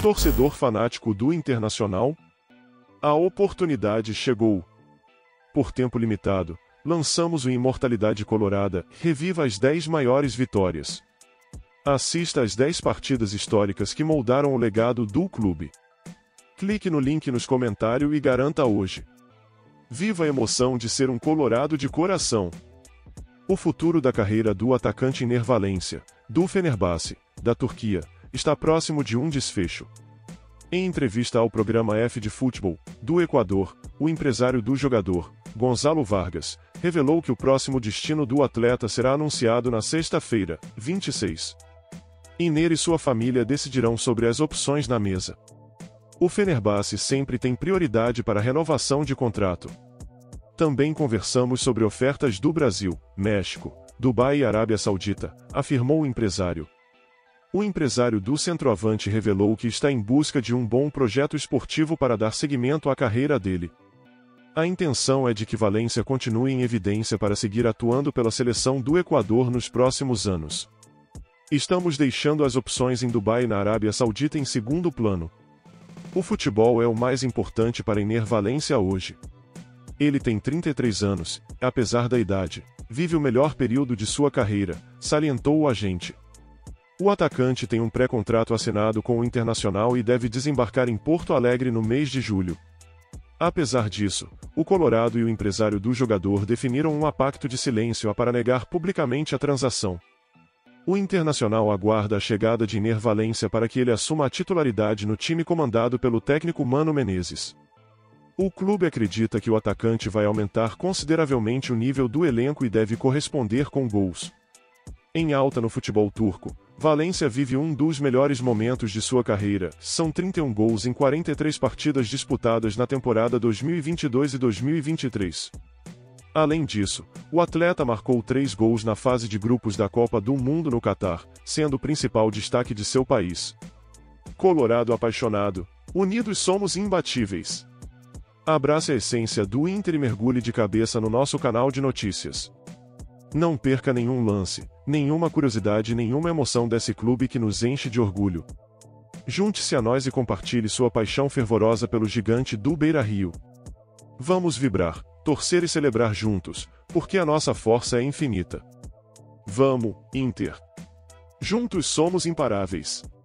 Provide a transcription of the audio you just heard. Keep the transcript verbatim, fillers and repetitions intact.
Torcedor fanático do Internacional? A oportunidade chegou. Por tempo limitado, lançamos o Imortalidade Colorada, reviva as dez maiores vitórias. Assista às dez partidas históricas que moldaram o legado do clube. Clique no link nos comentários e garanta hoje. Viva a emoção de ser um colorado de coração. O futuro da carreira do atacante Enner Valencia, do Fenerbahçe, da Turquia, está próximo de um desfecho. Em entrevista ao programa F de Futebol, do Equador, o empresário do jogador, Gonzalo Vargas, revelou que o próximo destino do atleta será anunciado na sexta-feira, vinte e seis. Enner e sua família decidirão sobre as opções na mesa. O Fenerbahçe sempre tem prioridade para renovação de contrato. Também conversamos sobre ofertas do Brasil, México, Dubai e Arábia Saudita, afirmou o empresário. O empresário do centroavante revelou que está em busca de um bom projeto esportivo para dar seguimento à carreira dele. A intenção é de que Valencia continue em evidência para seguir atuando pela seleção do Equador nos próximos anos. Estamos deixando as opções em Dubai e na Arábia Saudita em segundo plano. O futebol é o mais importante para Enner Valencia hoje. Ele tem trinta e três anos, apesar da idade, vive o melhor período de sua carreira, salientou o agente. O atacante tem um pré-contrato assinado com o Internacional e deve desembarcar em Porto Alegre no mês de julho. Apesar disso, o Colorado e o empresário do jogador definiram um pacto de silêncio para negar publicamente a transação. O Internacional aguarda a chegada de Enner Valencia para que ele assuma a titularidade no time comandado pelo técnico Mano Menezes. O clube acredita que o atacante vai aumentar consideravelmente o nível do elenco e deve corresponder com gols. Em alta no futebol turco, Valencia vive um dos melhores momentos de sua carreira, são trinta e um gols em quarenta e três partidas disputadas na temporada dois mil e vinte e dois e dois mil e vinte e três. Além disso, o atleta marcou três gols na fase de grupos da Copa do Mundo no Catar, sendo o principal destaque de seu país. Colorado apaixonado, unidos somos imbatíveis. Abrace a essência do Inter e mergulhe de cabeça no nosso canal de notícias. Não perca nenhum lance, nenhuma curiosidade e nenhuma emoção desse clube que nos enche de orgulho. Junte-se a nós e compartilhe sua paixão fervorosa pelo gigante do Beira-Rio. Vamos vibrar, torcer e celebrar juntos, porque a nossa força é infinita. Vamos, Inter! Juntos somos imparáveis.